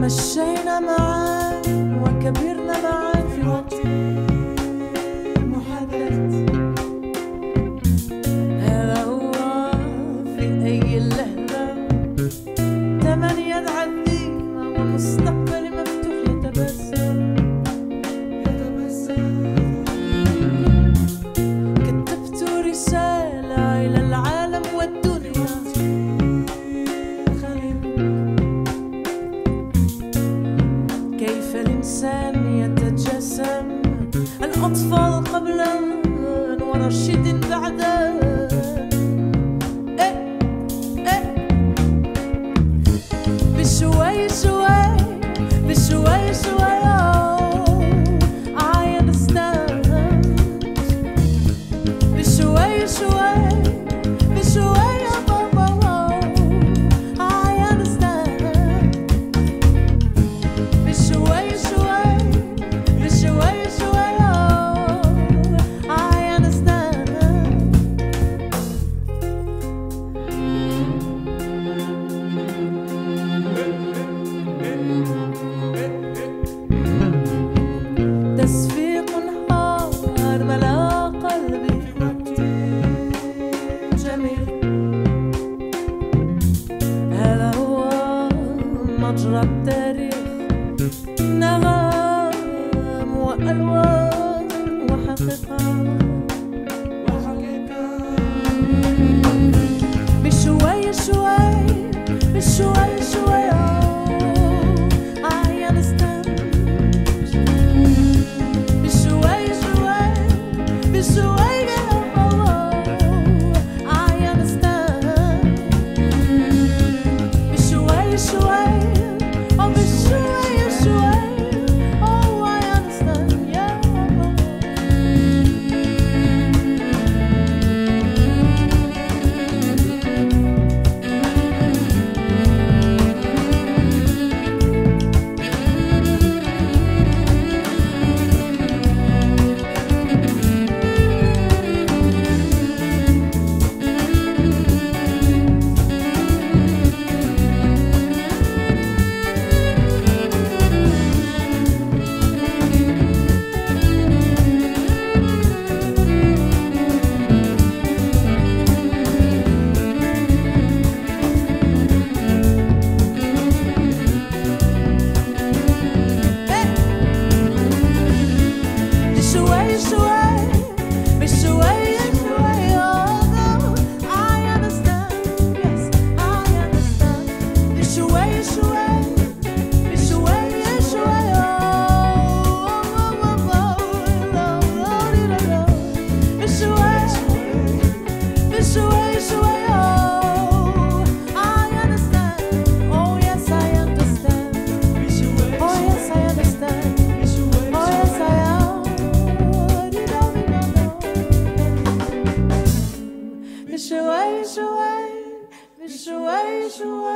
مشينا معا وكبرنا معا في وقت محدد. هذا هو في أي لحظة تمنية عظيمة ومستقبل مفتوح يتبسم. كتبت رسالة إلى العالم والدنيا، كيف الإنسان يتجسم، الأطفال قبلا ورشيد بعدا. بشوي شوي بشوي شوي I understand. بشوي شوي بشوي I understand. بشوي شوي بشوي شوي I understand. تصفيق نهار ملا قلبي جميل. هذا هو مجرى التاريخ، نغم وألوان وحقيقة. بشوي شوي بشوي شوي I understand. بشوي شوي بشوي I understand. بشوي شوي بشوي شوي I understand. شوي شوي